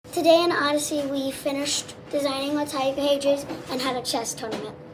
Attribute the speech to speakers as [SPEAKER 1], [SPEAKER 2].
[SPEAKER 1] Today in Odyssey, we finished designing the type pages and had a chess tournament.